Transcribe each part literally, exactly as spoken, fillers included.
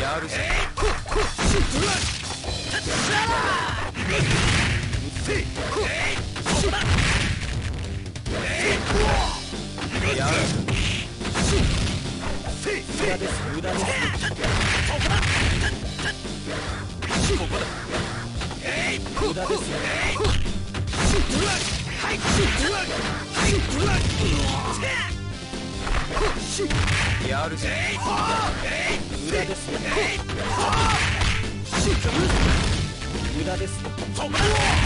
やるぜ。やる無駄です、無駄です。ここだ。無駄ですよ。やるぜ。無駄ですよ。無駄ですよ。ここだ。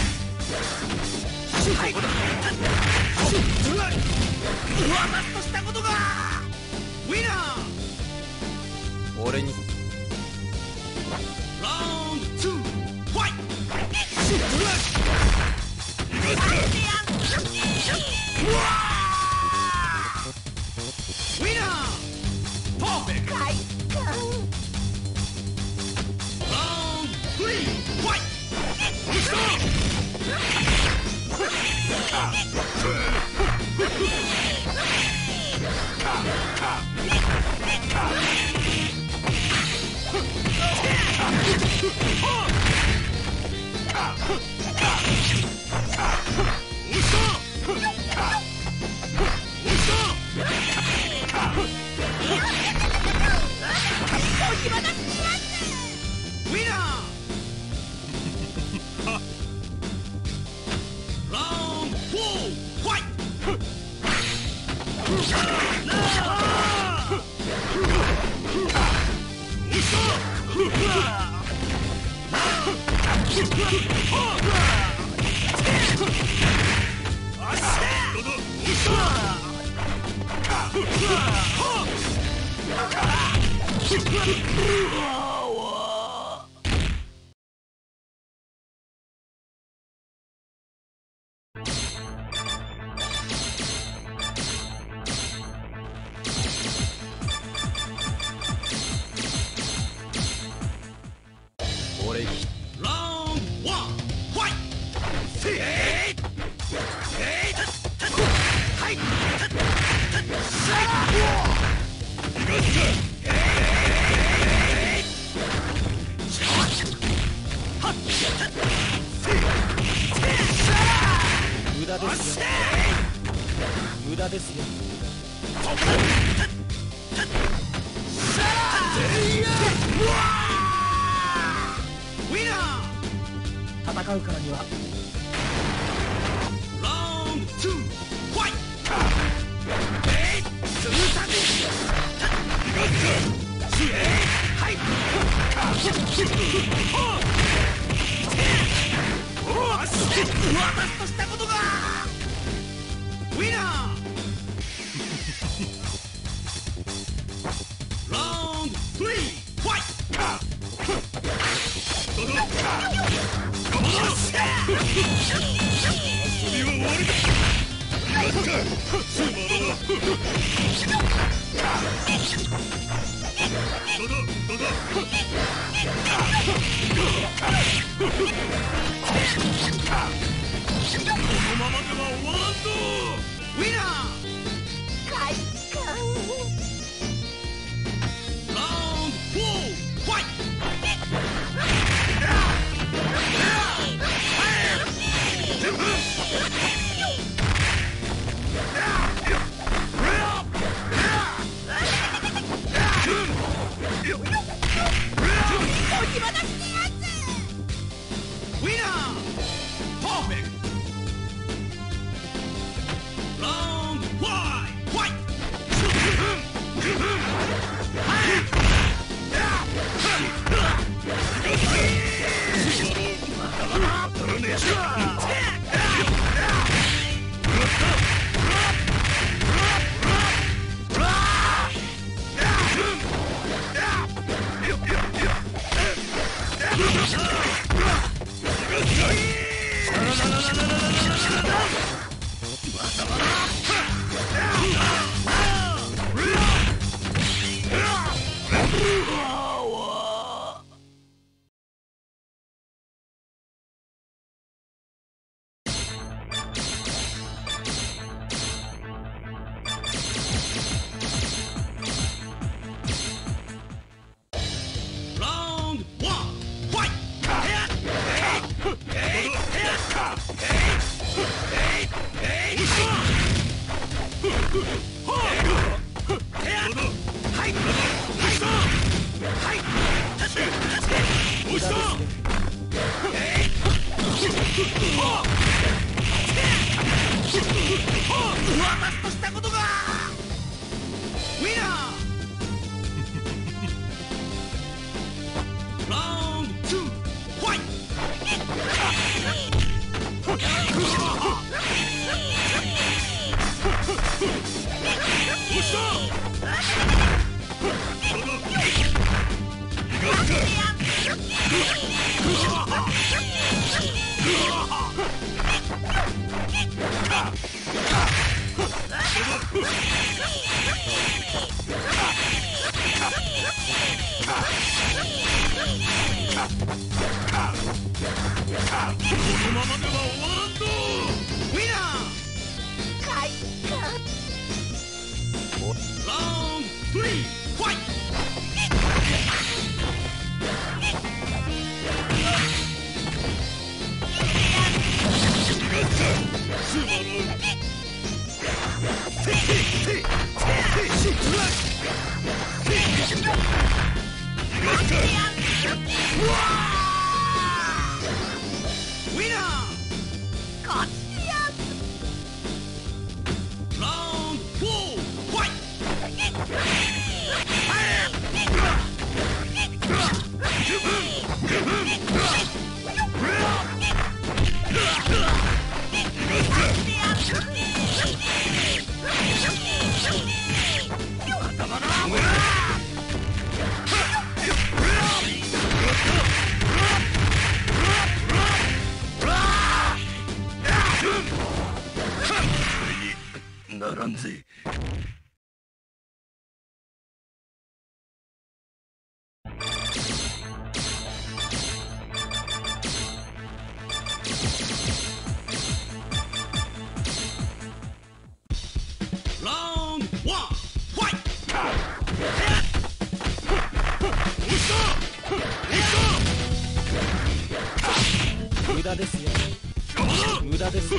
私としたことがウィナー。 俺にラウンドツーファイト。ウィナーパーフェクト。ラウンドスリーファイト。 俺にラウンドワンファイト。せいえいはい無駄ですよ。無駄ですよ。 ウィナー。 戦うからにはラウンドツーファイト。えいツーサビはい私としたことがウィナー。ラウンドスリーファイト。遊びは終わりだ。このままでは終わらんぞ。ウィナー。快感。ラウンドフォーファイト。ウィナーパーフェクト。ラウンドファイファイト。 ままでは終わらんぞ。ウィナーラウンドスリーファイト。ならんぜ。ラウンドワンファイト。 無駄ですよ。無駄ですよ。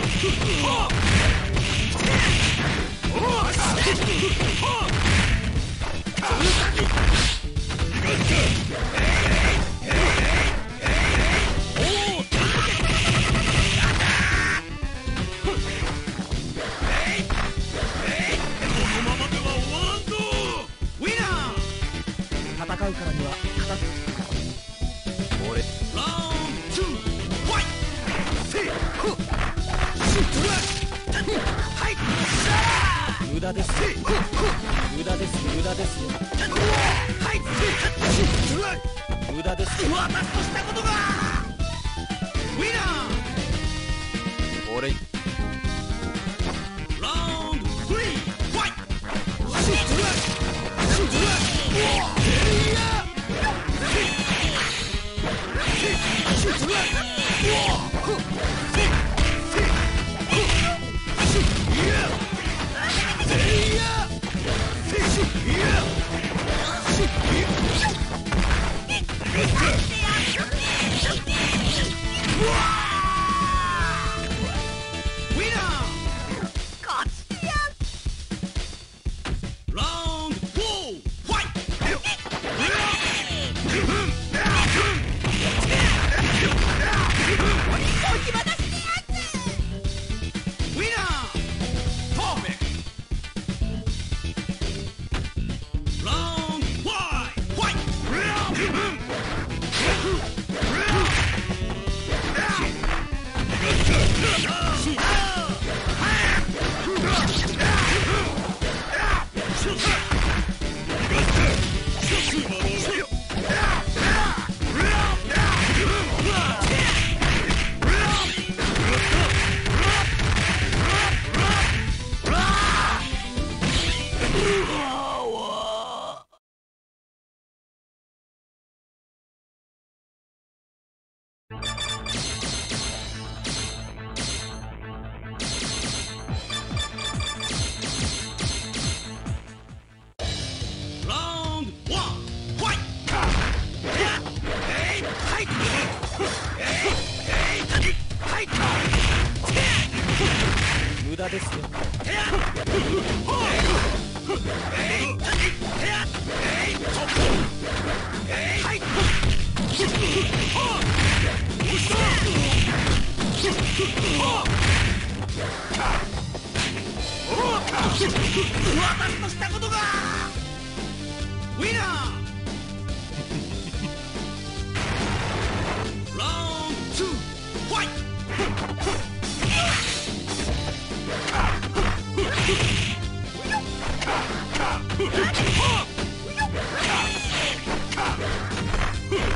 戦うからには勝つ。俺ラウンドツーファイト。 無駄ですよ。無駄です無駄ですよ。無駄ですよ。 私としたことがウィナー。 俺ラウンドスリーファイト。 無駄ですよ。 私としたことがウィナー。ラウンドツーファイト。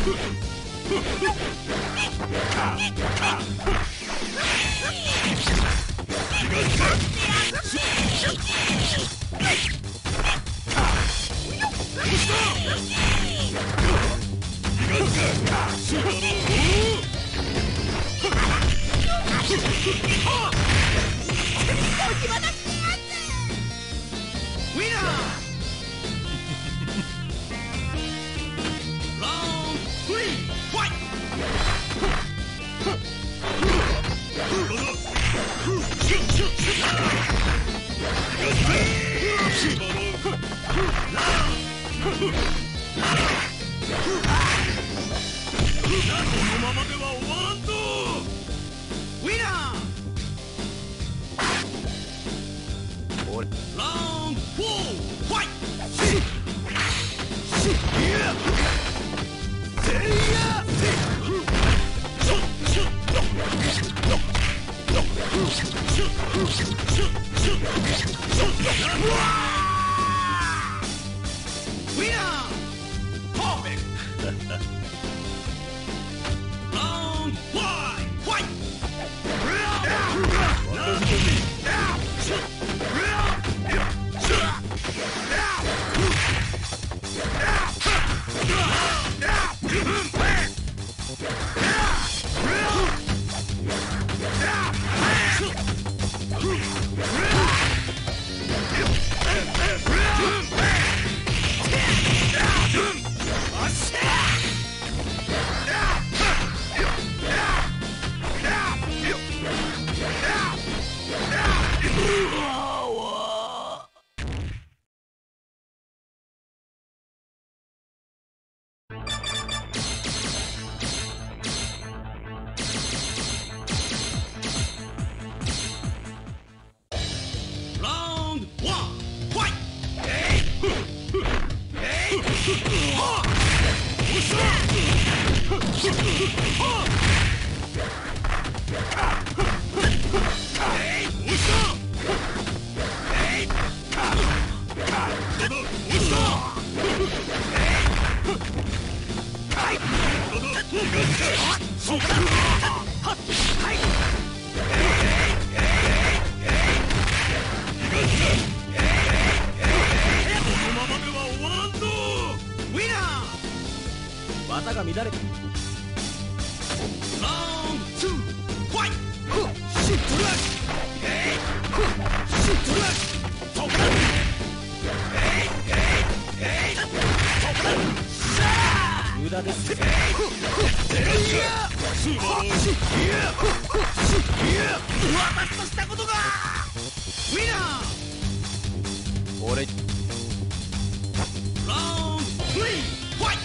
技が乱れて無駄です。ふわっとしたことがウィナー。俺ラウンドスリーファイ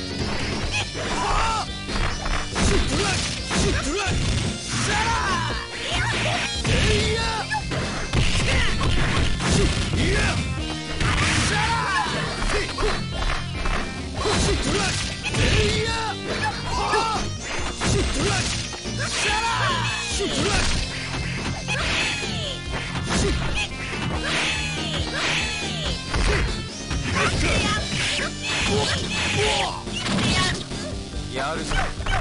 やるぞ。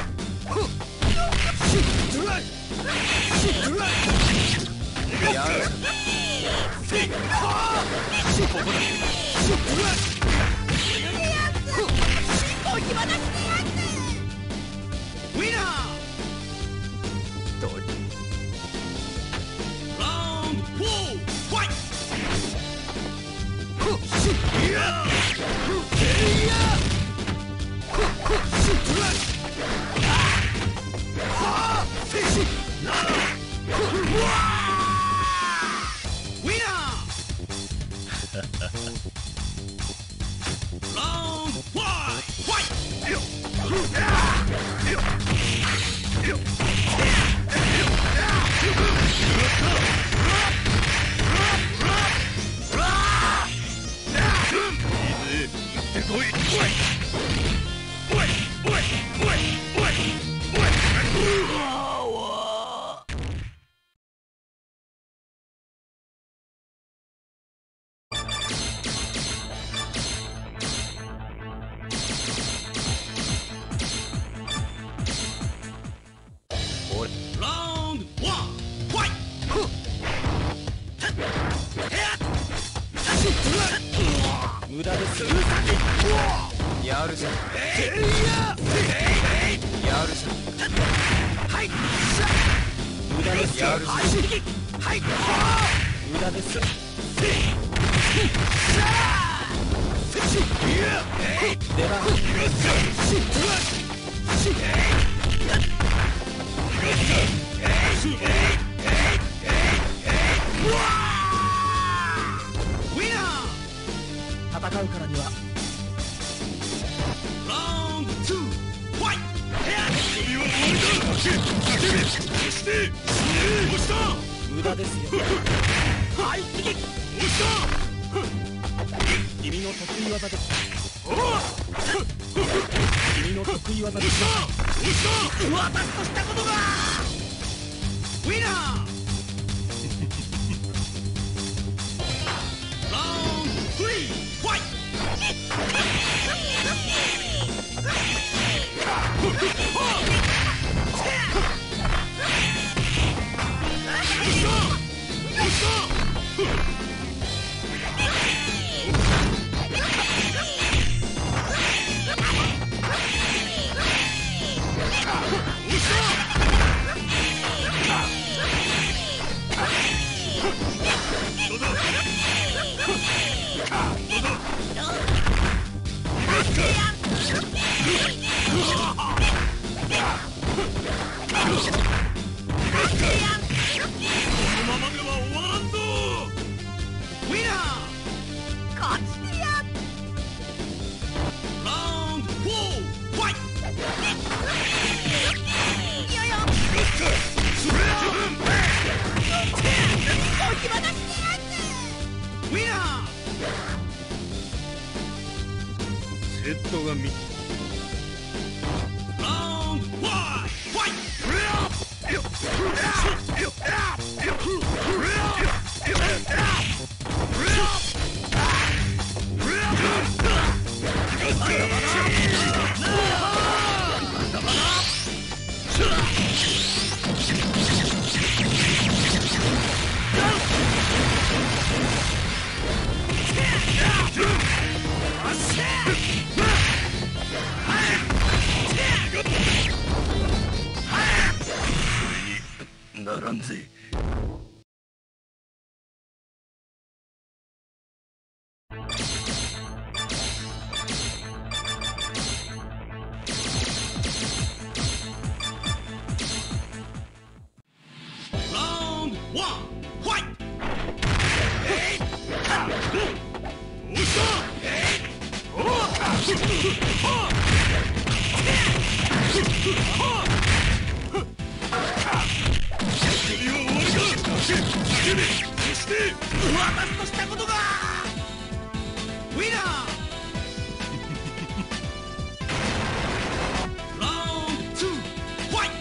やるぞ。ここだ。ウィナー。ラウンドフォーファイト。Round one, fight! やるじゃん。 えいややるじゃん。 はい無駄ですやるじゃん。 はい無駄ですよ。出番。戦うからには無駄ですよ。 はい次君の得意技です。君の得意技です。 私としたことがウィナーラウンドスリーファイトセットがみラウンドファイならんぜ。 私としたことがウィナーラウンドツーファイ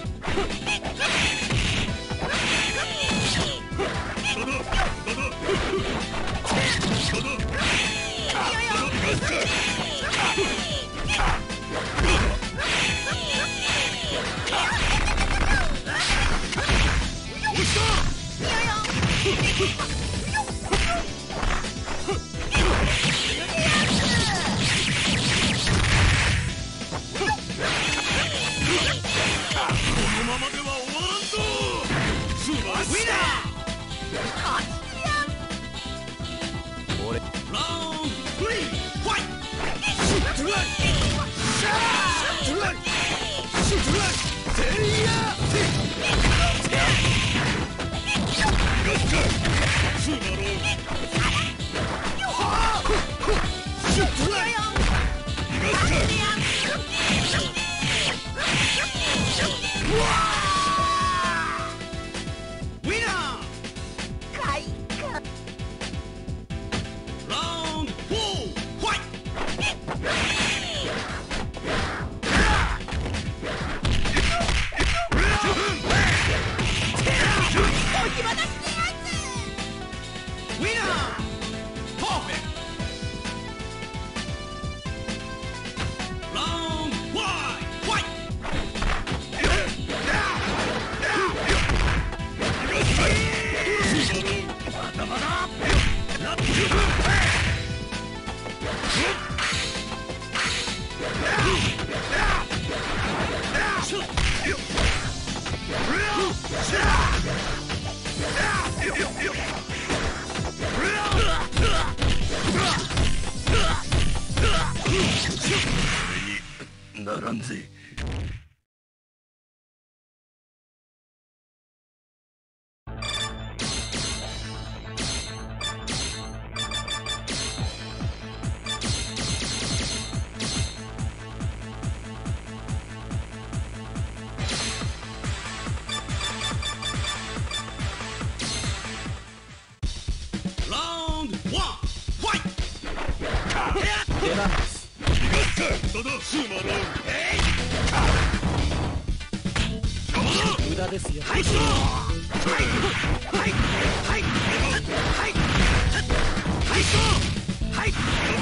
無駄ですよ。 はいはいはいはいはいはいはい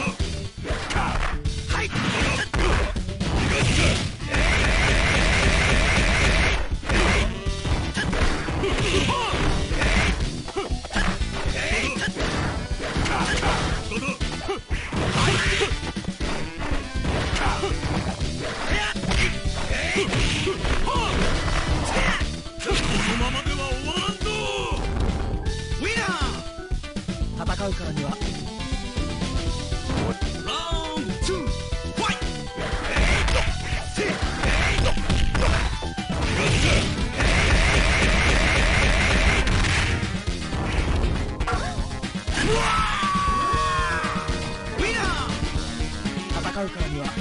戦うからには戦うからには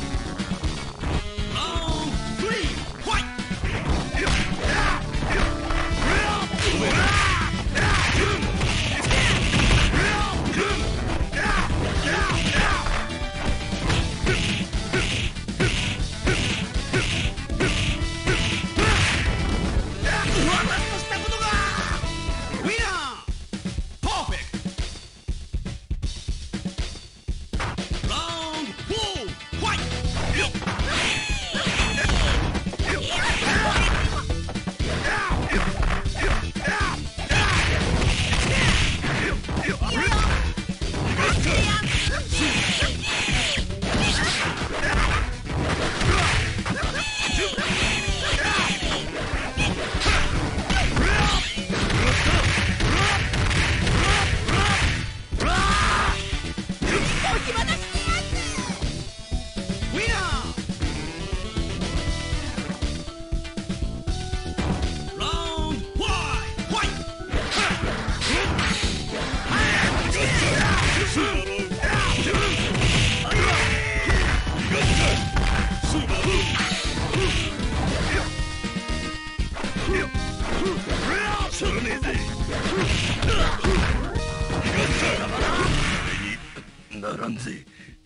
ならんぜ。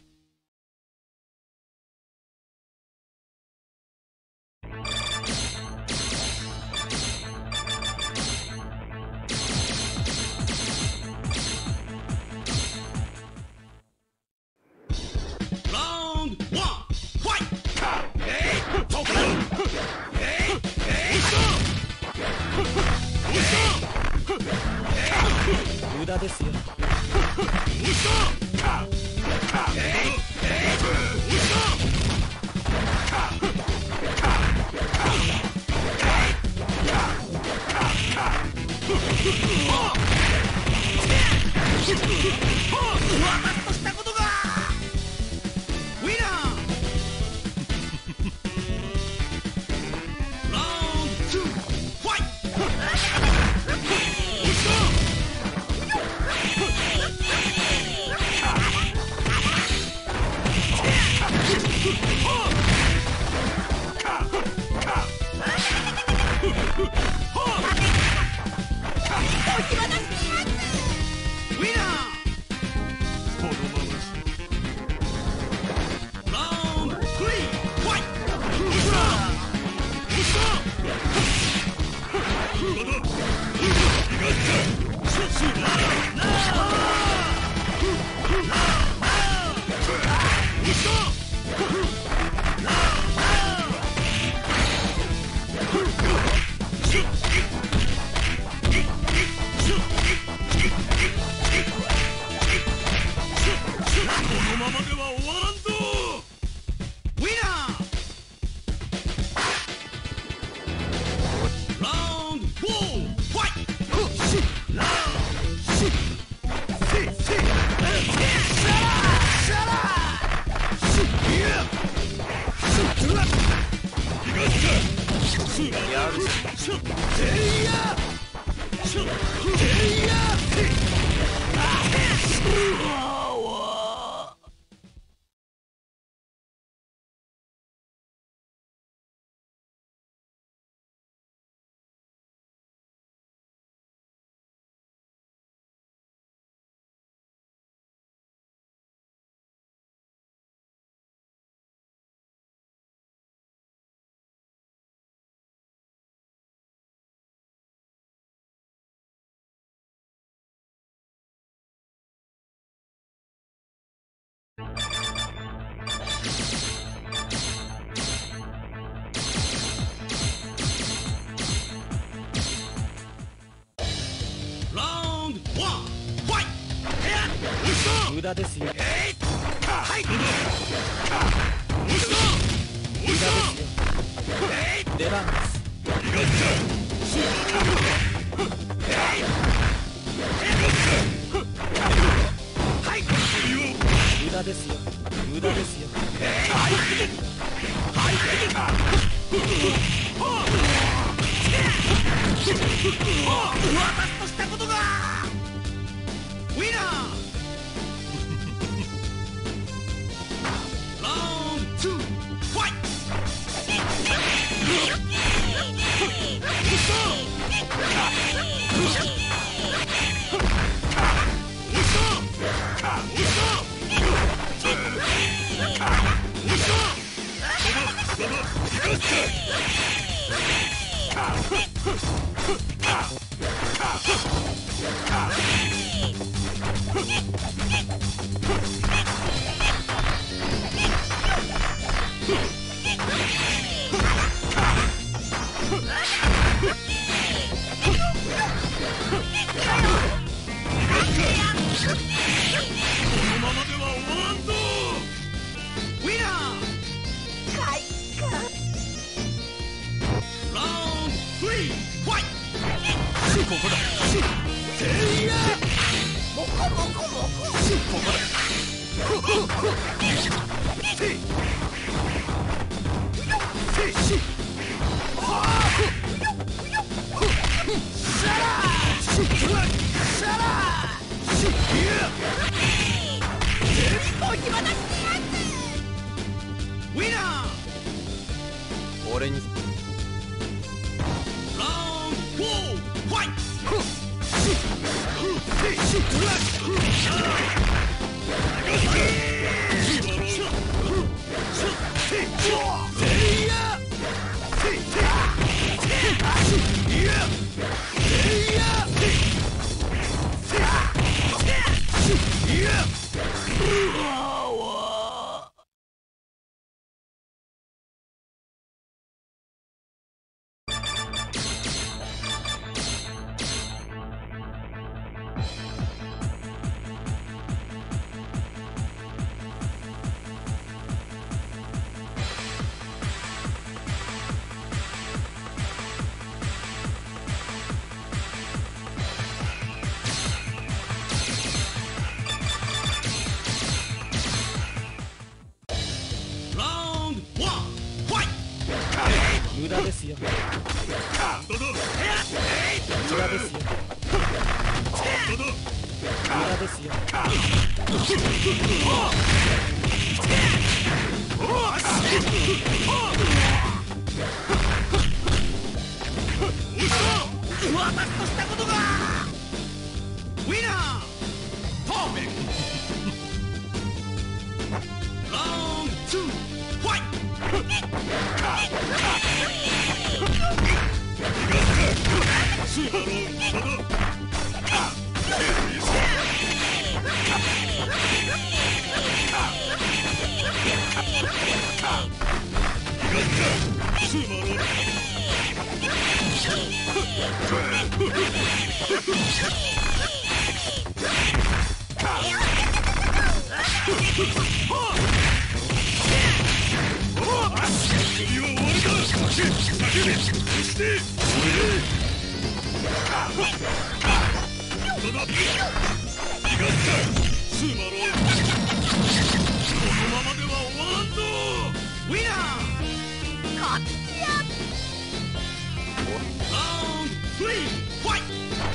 無駄ですよ。 私としたことがウィナーラウンドツーファイト無駄ですよ。出番です。無駄ですよ。無駄ですよ。私としたことがウィナー。俺にラウンドフォーファイ無駄ですよ。無駄ですよ。無駄ですよ。私としたことがウィナーパーフェクトラウンドツーファイトこのままでは終わらんぞ。ウィナー勝ってやラウンドスリーファイ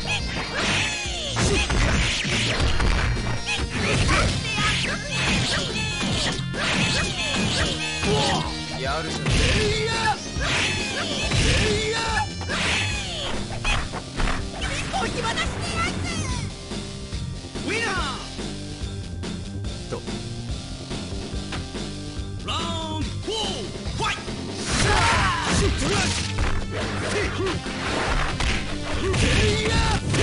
トやるじゃん。えいやえいや引き離してやつウィナーとラウンドフォーファイトえいや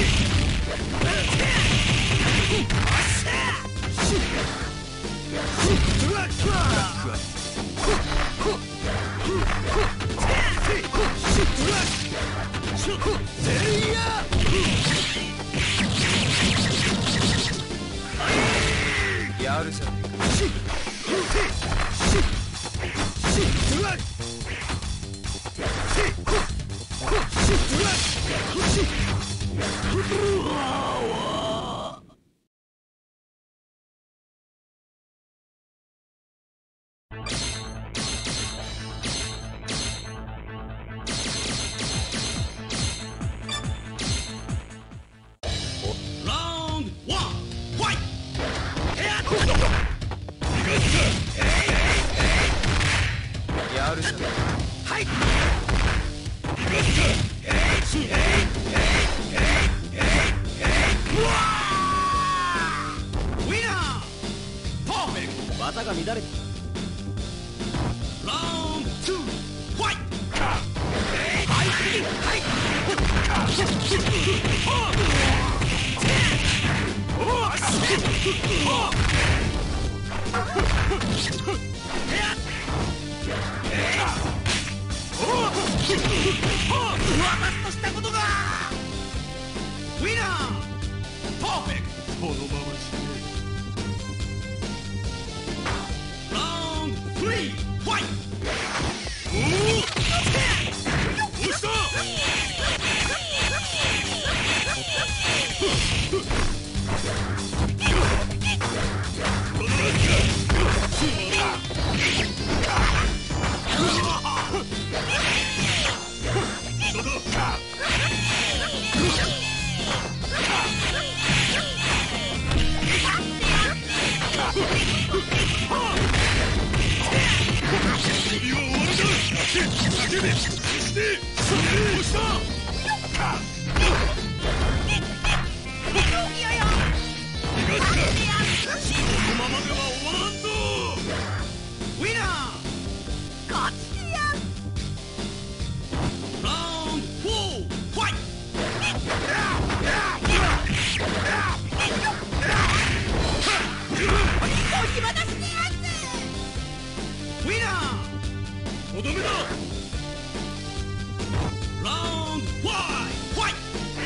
やるじゃねえか。やるじゃねえか。はい。ウィナーパーフェクト。技が乱れた。ラウンドツーファイト。はいはい私としたことがウィナーパーフェクト。このまましてラウンドスリーファイト。おおどうしたとどめだ。ラウンドファイファイ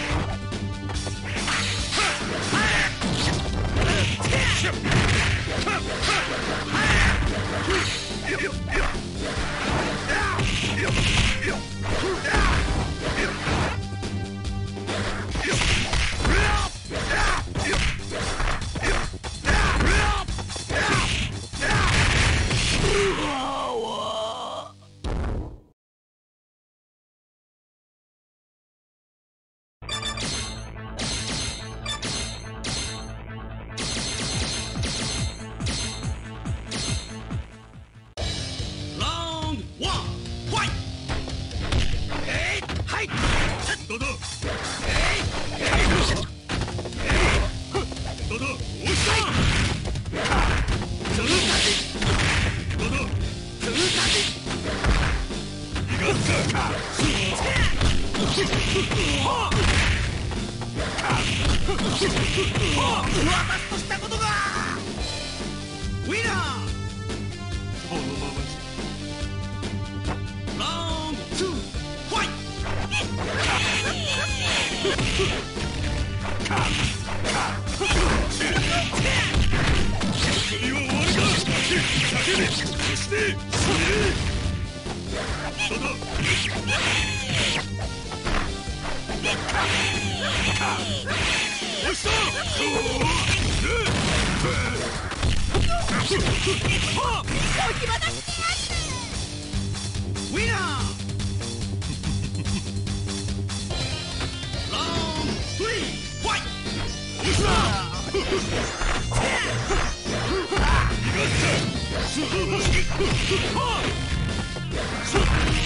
私としたことがウィナー。このままラウンドツーファイ首は終わりだ。叫べ。そしてそれただウィナーっ